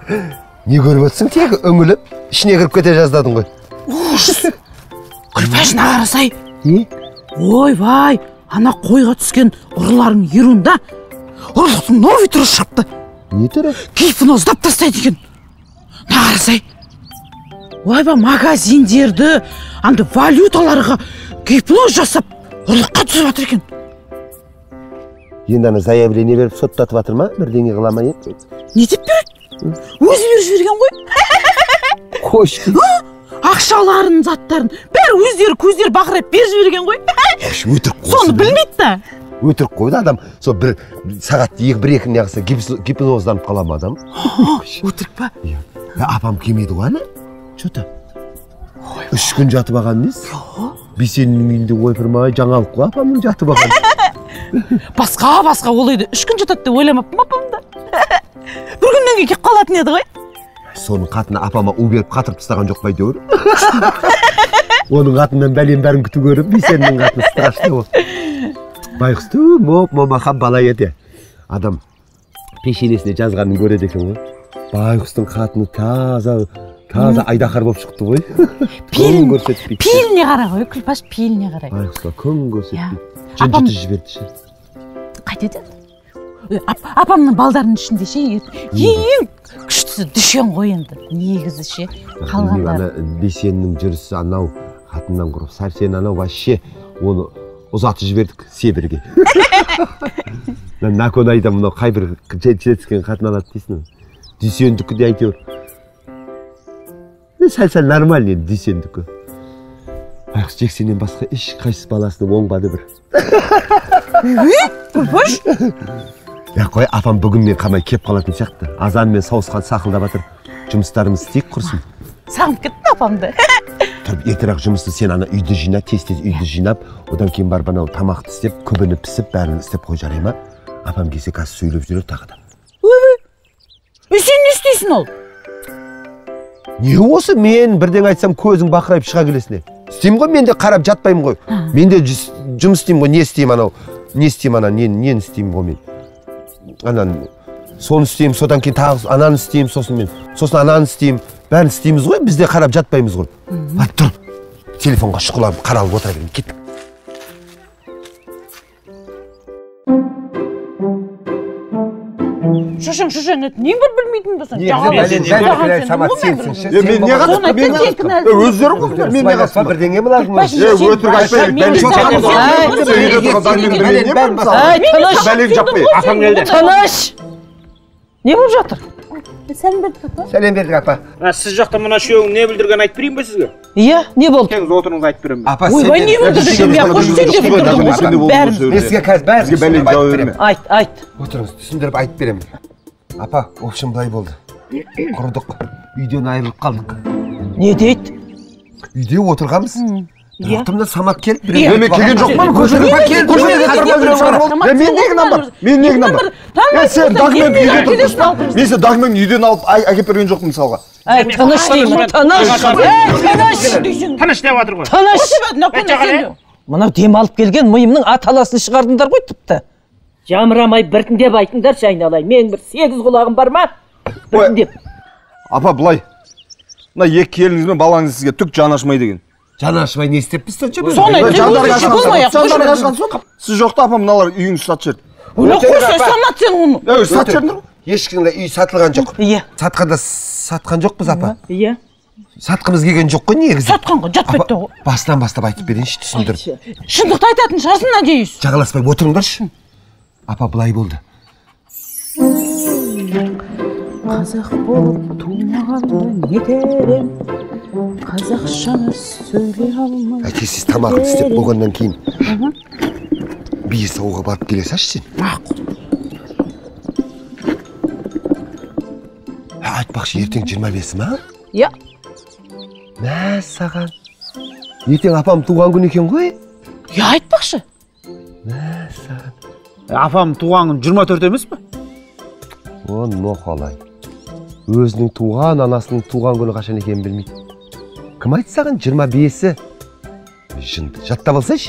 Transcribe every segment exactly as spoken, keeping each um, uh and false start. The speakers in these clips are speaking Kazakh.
Не көріп өтсің тегі үңіліп, ішіне кіріп кете жаздадың ғой. Ужас! Күлпәшін ағарасай. Не? Ой, вай, ана қойға түскен ұрыларың еруында ұрлықтың новый түрі шапты. Не түрі? Гипноз ұстап тастайды екен. Нағарасай. Ойба, магазиндерді, анды валюталарға гипноз жасап, ұрлыққа түсіп жатыр екен. Енді ана заявление беріп соттатып жатыр ма? Бірдеңе қылама еді. Не деп береді? Өзі беріп жіберген ғой. Қош. Ақшаларын, заттарын, бәрі өздері көздері бақырайып беріп жіберген ғой. Өтірік қойсы. Соны білмейді да. Өтірік қойды адам. Сол бір сағат бір-екі неғысы гипнозданып қала ма адам? Өтірік па? Апам келмеді ғой әлі? Что-то? Үш күн жатып алған дейсіз? Бейсеннің үйінде ойпырмай жаңалық қой апамның жатып алған. Басқа басқа олайды үш күн жатады деп ойламаппын апамда. Бір күннен кейін келіп қалатын еді ғой. Соның қатына апама у беріп қатырып тастаған жоқ па әйтеуір. Оның қатынан бәлем бәрін күту көріп, Бейсеннің қатыны страшный болды. Байқұсты моп-момақан бала еді. Адам пешенесіне жазғанын көреді екен ғой. Байқұстың қатыны таза таза айдақар болып шықты ғой. Пейілін пейіліне қара ғой, Күлпаш пейіліне қарай. Байқұсқа күн көрсетпейді. Жын-жыты жіберді ше. Қайтеді? Апамның балдарының ішінде ше, ең күштісі дүшен ғой енді, негізі ше, қалғандар. Бейсеннің жүрісі анау қатыннан құрып, сәрсен анау вообще оны ұзатып жібердік Себірге. Након айда мұнау қай бір жетіскен қатын алады дейсің. Дүйсендікі де әйтеуір. Сәл-сәл нормальный дүйсендікі. Байқұс Жексеннен басқа еш қайсыз баласының оңбады бір. Күлпаш? Я қой, апам бүгін мен қамай кеп қалатын сияқты. Азан мен сауысқан сақылдап атыр. Жұмыстарымыз істейік құрсын. Сағынып кетті апамды. Тұрып, ертерек жұмысты сен ана үйді жинап, тез-тез үйді жинап, одан кейін барып анау тамақты істеп, көбіні пісіп, бәрін істеп қой жарай ма? Апам келсе қазір сөйлеп жүреді тағы да. Ой, сен не істейсің ол? Не осы мен бірден айтсам көзің бақырайып шыға келесіне. Істеймін ғой, мен де қарап жатпаймын ғой. Мен де жұмыс істеймін ғой, не істеймін анау, не істеймін ана, нені істеймін ғой мен. Анан соны істеймін, содан кейін тағы ананы істеймін, сосын мен, сосын ананы істеймін. Бәрін істейміз ғой, біз де қарап жатпаймыз ғой. Ат тұр, телефонға шұқылап қаралып отыра берейін, кет. Шошаң, шошаң, нең бір білмейтін болсаң? Бәлен самат сенсің. Мен не қатысты? Мен өздері ғой, мен не қатысты? Бірдеңе бұлардың өз. Өтірік айтпай, не болып жатыр? Сәлем бердік апа. Сәлем бердік апа. Сіз жақта мұна үшеуің не білдірген айтып берейін бе сізге? Иә, не болды? Теңіз отырыңыз айтып беремін. Апа, ойбай, не білдірдім? Я қош сен де білдірдің ғой. Бәрін. Мен сізге қазір бәрін айтып беремін. Айт, айт. Отырыңыз, түсіндіріп айтып беремін. Апа, общем былай болды. Құрдық, үйден айырылып қалдық. Не дейді? Үйде отырғанбыз. Ортымда самат келіп, мен келген жоқ па? Көшеге келіп, көшеге қарап мен неге намар? Мен неге намар? Мен сен документ үйде тұрдыңыз ба? Мен сен документ үйден алып әкеп берген жоқпын мысалға. Әй, тыныш деймін, тыныш. Тыныш. Тыныш деп жатыр ғой. Тыныш. Мынау дем алып келген миымның аталасын шығардыңдар ғой тіпті. Жамырамай біртіндеп айтыңдаршы айналайын. Менің бір сегіз құлағым бар ма? Біртіндеп. Апа, былай. Мына екі келіңіз бен балаңыз сізге түк жаны ашымайды деген. Жаны ашымай не істеп біз сонша? Соны сіз жоқта апа мыналар үйіңізді сатып жіберді. Өлі қойсай самат сен оны. Өй, сатып жібердіңдер ғой? Ешкімде үй сатылған жоқ. Иә. Сатқанда сатқан жоқпыз апа. Иә. Сатқымыз келген жоқ қой негізі. Сатқанға жатпайды ғой. Басынан бастап айтып берейінші, түсіндіріп. Шындықты айтатын шығарсың, надеюсь. Жағаласпай отырыңдаршы. Апа, былай болды. Қазақ болып тумағанды не дерем, қазақшаны сөйлей алмай. Әке, сіз тамағын істеп болғаннан кейін бие сауға барып келе салшы сен. Мақұл. Айтпақшы, ертең жиырма бесі ма? Иә. Мә, саған. Ертең апам туған күн екен ғой? Иә, айтпақшы. Мә, саған. Апам туған күн жиырма төрт емес пе? О, ноқалай. Өзінің туған, анасының туған күні қашан екенін білмейді. Кім айтты саған жиырма бесі? Жынды, жаттап алсайшы.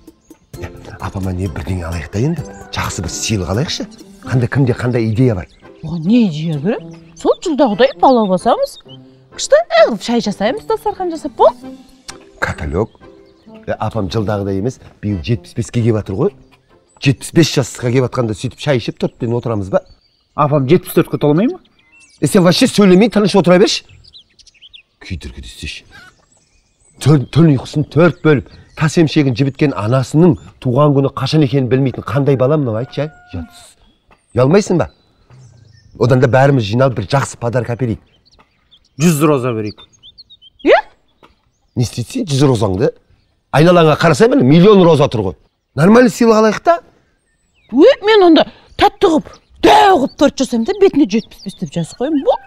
Апама не бірдеңе алайық та енді. Жақсы бір сыйлық алайықшы. Қандай кімде қандай идея бар? оған не идея керек? Сол жылдағыдай палау басамыз, қышта ағып шай жасаймыз, дастархан жасап бол. Каталог. Апам жылдағыдай емес, биыл жетпіс беске келіп жатыр ғой. жетпіс бес жасқа келіп жатқанда сөйтіп шай ішіп төртпен отырамыз ба? Апам жетпіс төртке толмай ма? Е сен вообще сөйлемей тыныш отыра берші. Күйдіргі десеші. Түн ұйқысын төрт бөліп, тас емшегін жібіткен анасының туған күні қашан екенін білмейтін қандай балам мынау айтшы, ай? Жатсыз. Ұялмайсың ба? Одан да бәріміз жиналып бір жақсы подарка әперейік. Жүз роза берейік. Е? Не істейтсің жүз розаңды? Айналаңа қарасай мені миллион роза тұр ғой. Нормальный сыйлық алайық та? Өй, мен онда тәтті ғып, дәу ғып торт жасаймын да бетіне жетпіс бес деп жазып қойым бұл.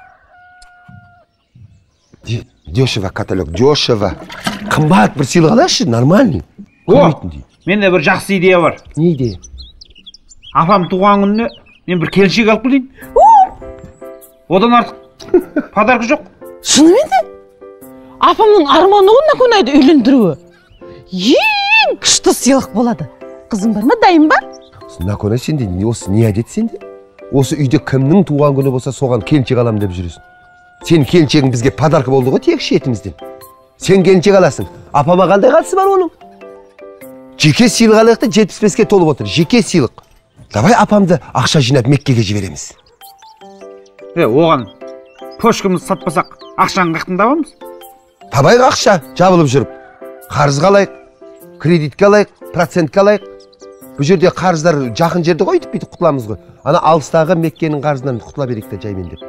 Дешево, каталог, дешево. Қымбат бір сыйлық алайықшы, нормальный. О, менде бір жақсы идея бар. Не идея? Апам туған күніне мен бір келіншек алып келейін. Одан артық подарка жоқ. Шынымен де? Апамның арманы ғой Наконайды үйлендіруі. Ең күшті сыйлық болады. Қызың бар ма, дайын ба? Наконай сенде осы не әдет сенде? Осы үйде кімнің туған күні болса соған келіншек алам деп жүресің. Сен келіншегің бізге подарка болды ғой тек шетімізден. Сен келіншек аласың. Апама қандай қатысы бар оның? Жеке сыйлық алайық та жетпіс беске толып отыр. Жеке сыйлық. Давай апамды ақша жинап Меккеге жібереміз. Е, оған пошкамызды сатпасақ, ақшаны қақтың табамыз? Табайық ақша, жабылып жүріп. Қарызға алайық, кредитке алайық, процентке алайық. Бұл жерде қарыздар жақын жерде қойдық бүйтіп құтыламыз ғой. Ана алыстағы Меккенің қарызынан құтыла берейік те жаймен деп.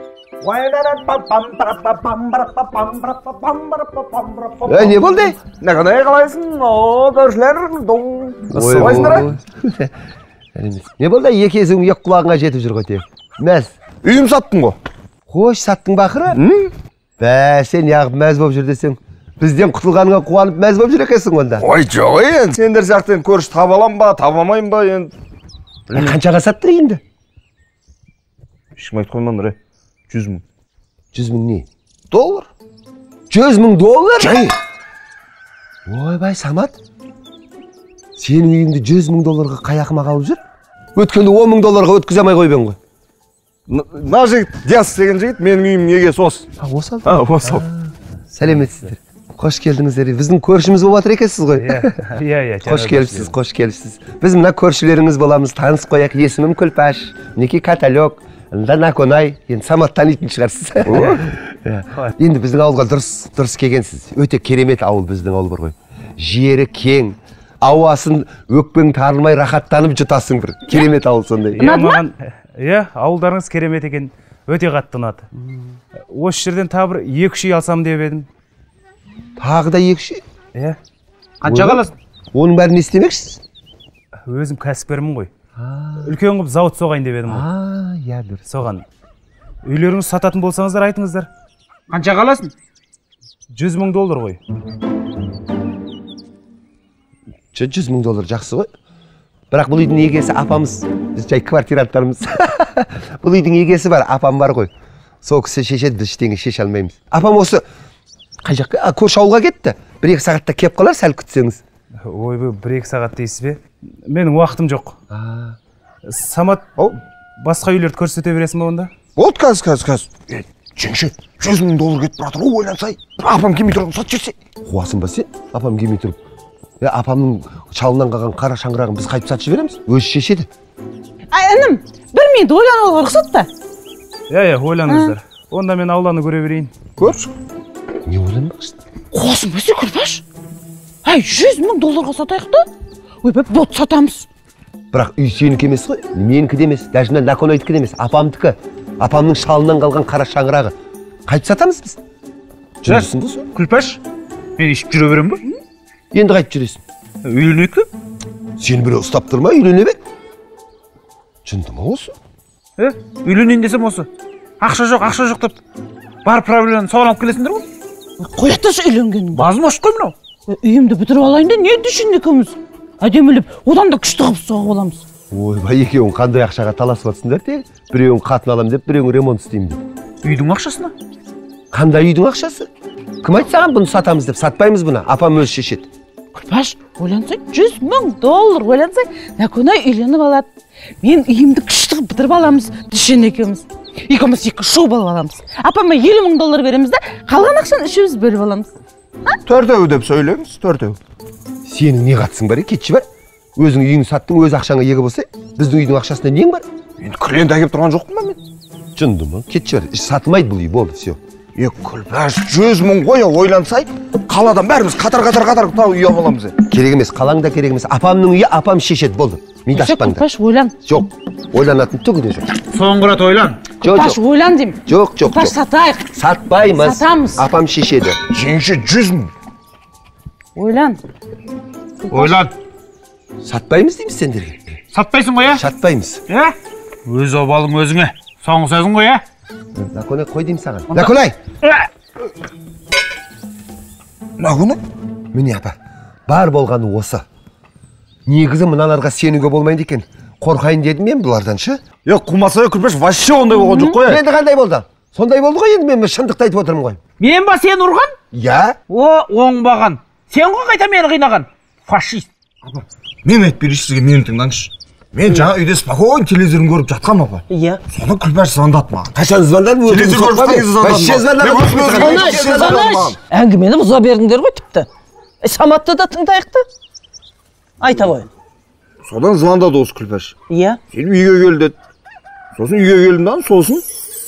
Е, не болды? Наконай қалайсың? О, көршілер. Солайсыңдар? Не болды? Екі езің екі құлағыңа жетіп жүр ғой тек. Мәз. Үйім саттың ғой. Қош, саттың бақыры? Бә, сен яғып мәз болып жүр десең, бізден құтылғаныңа қуанып мәз болып жүр екенсің онда. Ой, жоқ енді. Сендер сияқты көріш табалам ба, табамайым ба енді. Қаншаға саттыр енді? Ешкім айтып қоймаңдар, жүз мың. Жүз мың не? Доллар. Жүз мың доллар? Жай. Ойбай, Самат. Сен үйіңді жүз мың долларға қаяқыма қалып жүр? Өткенде он мың долларға өткізе алмай қойбен ғой. На жігіт, Диас деген жігіт, менің үйім неге сос. А, осы алды? А, осы алды. Сәлеметсіздер. Қош келдіңіздер. Біздің көршіміз болып жатыр екенсіз ғой. Иә, иә. Қош келіпсіз, қош келіпсіз. Біз мына көршілеріңіз боламыз, таныс қояқ. Есімім Күлпаш, мінекей каталог, ында Наконай, енді Самат танитын шығарсыз. Енді біздің ауылға дұрыс, дұрыс келгенсіз. Өте керемет ауыл біздің ауыл бар ғой. Жері кең, ауасын өкпең тарылмай рахаттанып жұтасың бір. Керемет ауыл сондай. Иә, ауылдарыңыз керемет екен, өте қатты ұнады. Осы жерден тағы бір екі үй алсам деп едім. Тағы да екі үй? Иә. Қанша қаласың? Оның бәрін не істемекшісіз? Өзім кәсіпкермін ғой. Үлкен қылып зауыт соғайын деп едім ғой. А, иә бір. Соған. Үйлеріңіз сататын болсаңыздар айтыңыздар. Қанша қаласың? жүз мың доллар ғой. жүз мың доллар жақсы ғой. Бірақ бұл үйдің егесі апамыз, біз жай квартиранттарымыз. Бұл үйдің егесі бар, апам бар ғой. Сол кісі шешеді, біз ештеңе шеше алмаймыз. Апам осы қай жаққа? А, көрші ауылға кетті. бір екі сағатта келіп қалар, сәл күтсеңіз. Ойбай, бір екі сағат дейсіз бе? Менің уақытым жоқ. Самат, басқа үйлерді көрсете бересің ба онда? Вот, қазір, қазір, қазір. Жеңше, жүз мың доллар кетіп жатыр, о, ойлансай. Апам келмей тұрып, сат жерсе. Қуасың ба сен? Апам келмей тұрып. Апамның шалынан қалған қара шаңырағын біз қайтып сатып жібереміз. Өзі шешеді. Ай, інім, бір минут ойлануға рұқсат па? Иә, иә, ойланыңыздар. Онда мен ауланы көре берейін. Көрші. Не ойланбақсың? Қуасың ба сен, Күлпаш? Ай, жүз мың долларға сатайық та? Ойбай, бот сатамыз. Бірақ үй сенікі емес қой, менікі де емес, даже Наконайдікі де емес, апамдікі. Апамның шалынан қалған қара шаңырағы. Қайтып сатамыз біз? Жүрсің бұл? Күлпаш, мен ішіп жүре берем ба? Енді қайтып жүресің? Үйленейік пе? Сені біреу ұстап тұрма, үйлене бе? Жынды ма осы? Е, үйленейін десем осы. Ақша жоқ, ақша жоқ деп. Бар проблеманы соған алып келесіңдер ғой? Қоятташы үйленгенің. Базым ашық қой мынау. Үйімді бітіріп алайын да, не düşün екеуміз? Әдеміліп, одан да күшті қылып соғып аламыз. Ойбай, екеуің қандай ақшаға таласып жатсыңдар тегі? Біреуің қатын алам деп, біреуің ремонт істеймін деп. Үйдің ақшасына? Қандай үйдің ақшасы? Кім айтты саған бұны сатамыз деп? Сатпаймыз бұны, апам өзі шешеді. Күлпаш, ойлансай, жүз мың доллар ойлансай, Наконай үйленіп алады. Мен үйімді күшті қылып бітіріп аламыз, düşün екеуміз. Екеуміз екі шуб алып аламыз. Апама елу мың доллар береміз да, қалған ақшаны үшеуміз бөліп аламыз. Төртеу деп сөйлеңіз, төртеу. Сенің не қатысың бар, кетші бар? Өзің үйіңді саттың, өз ақшаңа егі болса, біздің үйдің ақшасында нең бар? Мен клиент әкеп тұрған жоқпын ба мен? Жынды ма? Кетші бар. Сатылмайды бұл үй, болды, все. Е, Күлпәш, жүз мың қоя ойлансай, қаладан бәріміз қатар-қатар қатар тау үй аламыз. Керек емес, қалаң да керек емес. Апамның үйі апам шешеді, болды. Миды ашпаңдар. Күлпәш, ойлан. Жоқ, ойланатын түгі де жоқ. Соңғы рет ойлан. Күлпәш, ойлан деймін. Жоқ, жоқ, Күлпәш, сатайық. Сатпаймыз. Сатамыз. Апам шешеді. Жеңші жүз мың. Ойлан. Ойлан. Сатпаймыз дейміз сендерге. Сатпайсың ғой, ә? Сатпаймыз. Ә? Өз обалың өзіңе. Соңғы сөзің ғой, ә? Наконай, қой деймін саған. Наконай! Наконай? Міне апа, бар болғаны осы. Негізі мыналарға сенуге болмайды екен. Қорқайын дедім мен бұлардан шы. Е, қумаса Күлпәш, вообще ондай болған жоқ қой. Енді қандай болды? Сондай болды ғой, енді мен шындықты айтып отырмын ғой. Мен ба сен ұрған? Я? О, оңбаған. Сен ғой қайта мені қинаған. Фашист. Мен айтып берейінші сізге, мені тыңдаңызшы. Мен жаңа үйде спокойно телевизорын көріп жатқам апа. Иә. Соны Күлпәш звондады маған. Қашан звондадың? Телевизор көріп звондады. Әңгімені бұза бердіңдер ғой тіпті. Саматты да тыңдайық та. Айта ғой. Содан звондады осы Күлпәш. Иә. Сен үйге кел деді. Сосын үйге келдім да, сосын.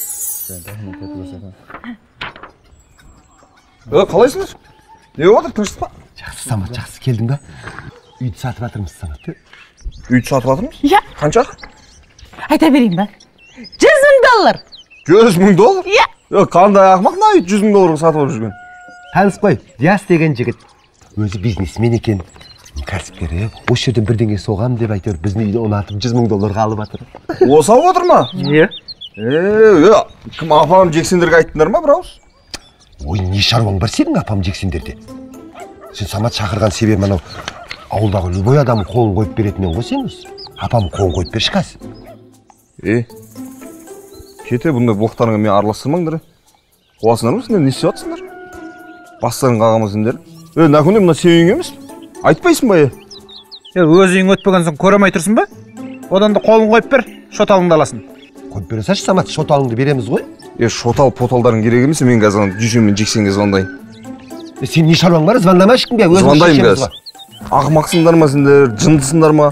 Е, қалайсыңыз? Не отыр, тыныштық па? Жақсы, Самат, жақсы келдің ба? Үйді сатып жатырмыз, Самат. Үйді сатып жатырмыз? Иә. Қанша? Айта берейін ба? жүз мың доллар. жүз мың доллар? Иә. Е, қандай ақымақ на үйді жүз мың долларға сатып алып жүрген. Таныс қой, Диас деген жігіт. Өзі бизнесмен екен. Кәсіпкер, осы жерден бірдеңе соғам деп айтыр, біздің үйді ұнатып жүз мың долларға алып жатыр. Осы алып отыр ма? Иә. Е, кім апам жексендерге айттыңдар ма, бірауыз? Ой, не шаруаң бар сенің апам жексендерде? Сен Самат шақырған себебі анау ауылдағы любой адам қолын қойып беретінен ғой сен өзі. Апам қолын қойып берші қазір. Е, кете бұндай блоқтарыңа мен араластырмаңдар. Қуасыңдар ма сендер, не істеп жатсыңдар? Бастарын қағама сендер. Е, Наконай, мына сен үйің емес? Айтпайсың ба, е? Е, өз үйің өтпеген соң көремей тұрсың ба? Одан да қолын қойып бер, шот алыңды аласың. Қойып бере салшы, Самат, шот алыңды береміз ғой. Е, шотал поталдарың керек емес, мен қазір дүйсенмен жексенге звондайын. Е, сен не шаруаң бар? Звондама ешкімге, өзің Звондайын шешеміз қазір. ғой. Ақымақсыңдар ма сендер, жындысыңдар ма?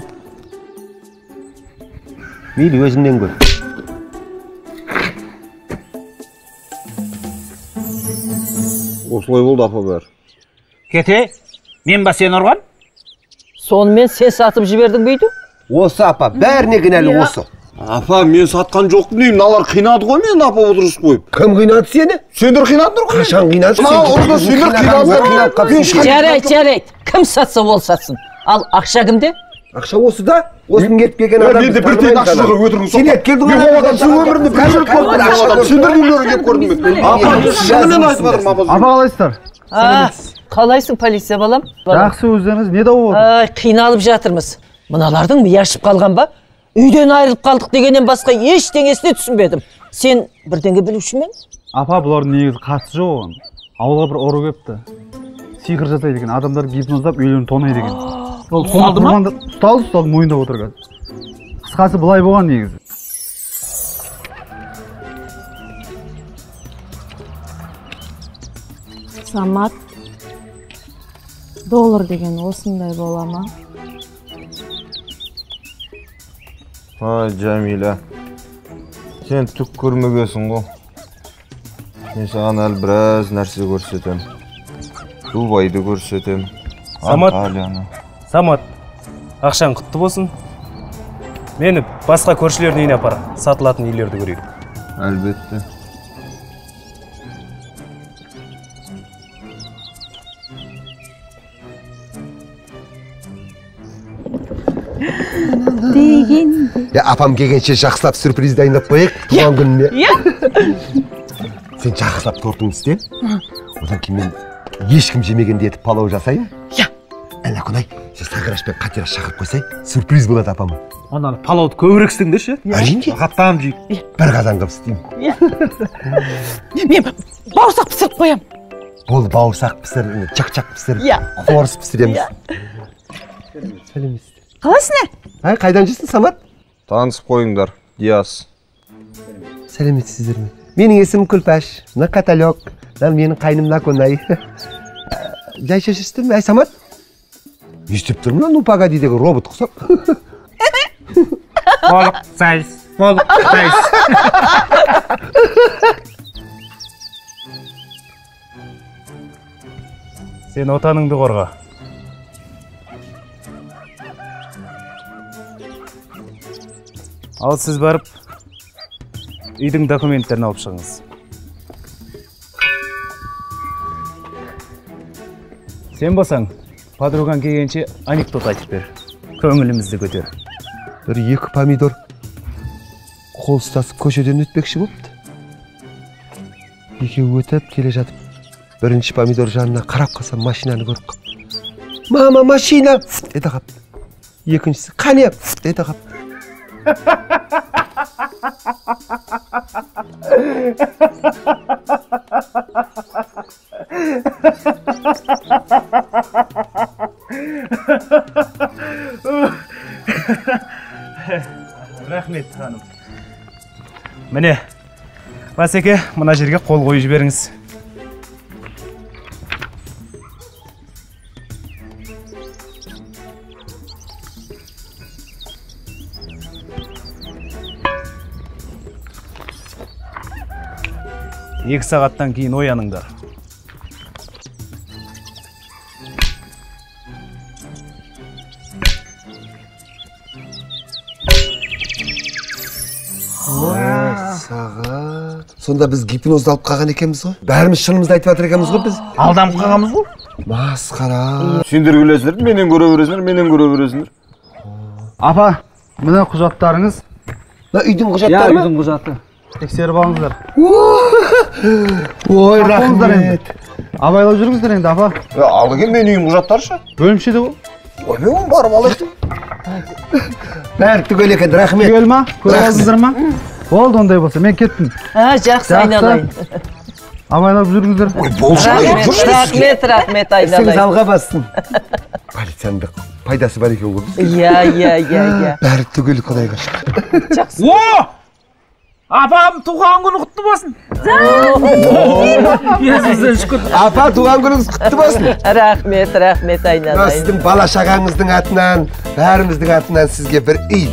Мейлі, өзіңнен көр. Осылай болды апа бәрі. Кете, мен ба сен ұрған? Сонымен сен сатып жібердің бейді? Осы апа, бәріне кінәлі осы. Апа, мен сатқан жоқпын деймін, налар қинады ғой мен апа отырыс қойып. Кім қинады сені? Сендер қинадыңдар ғой. Қашан қинады? Мына орда сендер қинадыңдар. Жарайды, жарайды. Кім сатса ол сатсын. Ал ақша кімде? Ақша осы да, осының етіп келген адам. Мен де бір тейін ақшаға өтірігін соқпа. Сен ет келдің мен ол адам сен өмірінде бір жыл көрдім. Сендер үйлерін кеп көрдім мен. Апа, шынымен айтып жатырмын апа. Апа қалайсыздар? А, қалайсың полиция балам? Жақсы, өздеріңіз не дау болды? Ай, қиналып жатырмыз. Мыналардың миы ашып қалған ба? Үйден айырылып қалдық дегеннен басқа ештеңесіне түсінбедім. Сен бірдеңе білуші ме? Апа, бұлардың негізі қатысы жоқ оған. Ауылға бір ұры кепті. Сиқыр жасайды екен, адамдар гипноздап үйлерін тонайды екен. Ол тоналды ма? Ұсталды, ұсталды, мойында отыр қазір. Қысқасы былай болған негізі. Самат, доллар деген осындай бола ма? Ай, Жәмила, сен түк көрмегесің ғой. Мен саған әлі біраз нәрсе көрсетем. Дубайды көрсетем. Самат, Анталияны. Самат, ақшаң құтты болсын. Мені басқа көршілердің үйіне апар, сатылатын үйлерді көрейік. Әлбетте. Деген. Я апам келгенше жақсылап сюрприз дайындап қояйық, туған күніне. Сен жақсылап тортыңды істе. Одан кейін мен ешкім жемегенде етіп палау жасайын. Иә. Наконай, сен Сағыраш пен Қатира шақырып қойсай, сюрприз болады апама. Ананы палауды көбірек істеңдерші. Әрине. Қаттан жейік. Бір қазан қып істеймін. Мен бауырсақ пісіріп қоям. Бол бауырсақ пісір, чак-чак пісір, Иә. қорыс пісіреміз. Сәлеметсіз. Қалайсың? Ай, қайдан жүрсің, Самат? Танысып қойыңдар, Диас. сәлеметсіздер ме? Менің есімім Күлпәш, мына каталог, мына менің қайным Наконай. Жай шешесіздер ме? Әй, Самат? Не істеп тұрмын мына ну погодидегі робот ұқсап? Болып сайыз, болып сайыз. Сен отаныңды қорға. Ал сіз барып, үйдің документтерін алып шығыңыз. Сен болсаң, подругаң келгенше анекдот айтып бер. Көңілімізді көтер. Бір екі помидор қол ұстасып көшеден өтпекші болыпты. Екеуі өтіп келе жатып, бірінші помидор жанына қарап қалсам машинаны көріп қап. Мама, машина! Фт ете қап. Екіншісі, қане! Фт ете қап. Рахмет, ханым. Міне, Басеке, мына жерге қол қойып жіберіңіз. Екі сағаттан кейін ояныңдар. Сағат. Сонда біз гипнозды алып қалған екенбіз ғой? Бәріміз шынымызды айтып жатыр екенбіз ғой біз? Алданып қалғанбыз ғой? Масқара. Сендер күлесіңдер, менен көре бересіңдер, менен көре бересіңдер. Апа, мына құжаттарыңыз. Мына үйдің құжаттары ма? Үйдің құжаты. Тексеріп алыңыздар. Ой, рахмет. Абайлап жүріңіздер енді, апа. Алды кен мен үйім құжаттаршы. Бөлімшеде ғой. Ой, мен барып алайын. Бәрі түгел екен, рахмет. Түгел ма? Көріп алсыздар ма? Болды ондай болса, мен кеттім. А, жақсы айналайын. Абайлап жүріңіздер. Ой, болшы. Рахмет, рахмет Сіз айналайын. алға бассын. Полицияның да пайдасы бар екен ғой. Иә, иә, иә, иә. Бәрі түгел құдайға шүкір. Жақсы. О! Апам туған күні құтты болсын. Есіңізден шүкір. Апа, туған күніңіз құтты болсын. Рахмет, рахмет айналайын. Сіздің бала шағаңыздың атынан, бәріміздің атынан сізге бір үй.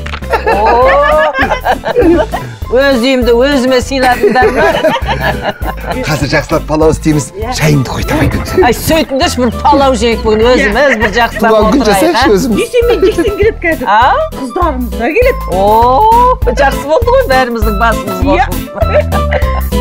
Өз үйімді өзіме сыйладыңдар ма? Қазір жақсылап палау істейміз. Шайыңды қойтамайды. Ай, сөйтіңдерші бір палау жейік бүгін өзіміз бір жақсылап Туған күн отырайық. жасайықшы өзіміз. Дүйсенмен жексен келеді қазір. А? Қыздарымыз да келеді. О, жақсы болды ғой бәріміздің басымыз болсын.